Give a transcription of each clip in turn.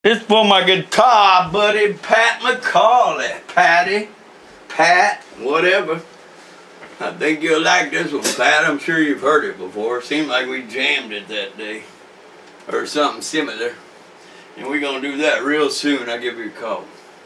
This for my guitar buddy, Pat McCauley. Pat, whatever. I think you'll like this one, Pat. I'm sure you've heard it before. Seemed like we jammed it that day. Or something similar. And we're going to do that real soon. I'll give you a call.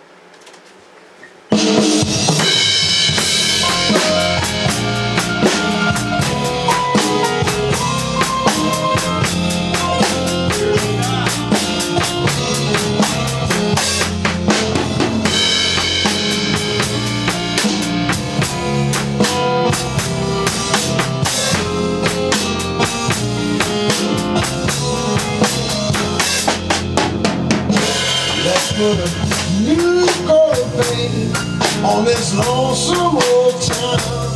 Let's put a new coat of paint on this lonesome old town.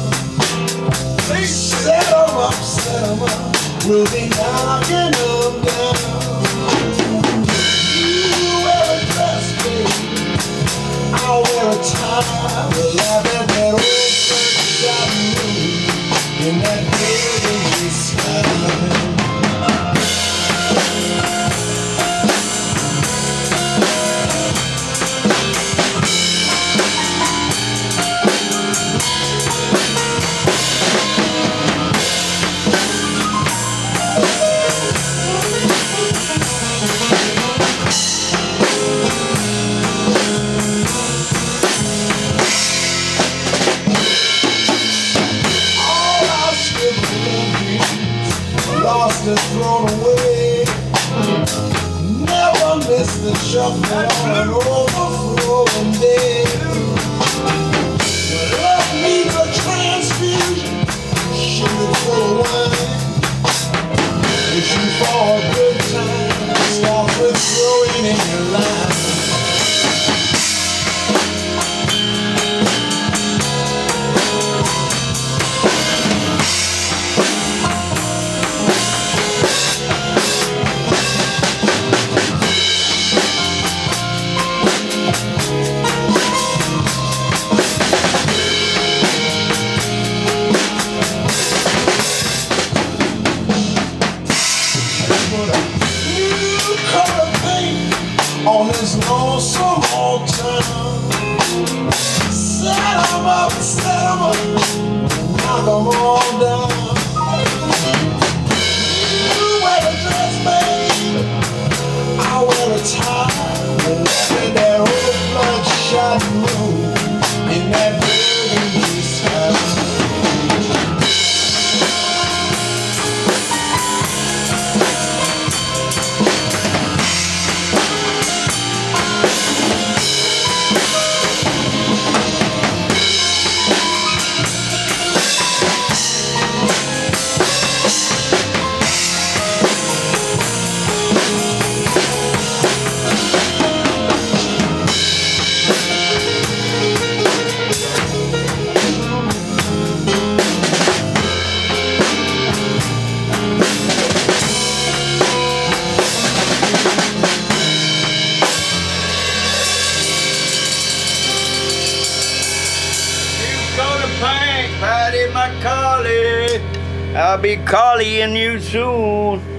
Set 'em up, we'll be knocking 'em down. You wear a dress, baby, I'll wear a tie. We'll laugh at that old sunshine moon in that burgundy sky. Lost and thrown away. Never miss the shuffle on an overflowing day. Love needs a transfusion, sugar full of wine. Wishing for a good time starts with throwing in your line. On this lonesome old town, set 'em up, knock 'em all down. You wear a dress, babe, I wear a tie. We'll laugh at that old bloodshot moon in that burgundy sky. Patty McCauley, I'll be calling you soon.